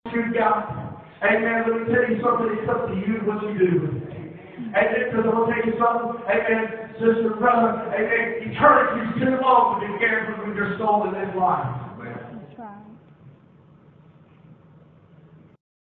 you've got. Amen. Let me tell you something. It's up to you what you do with it. Amen. Because I'm going to tell you something. Amen. Sister, brother. Amen. Eternity is too long to be gambling with your soul in this life.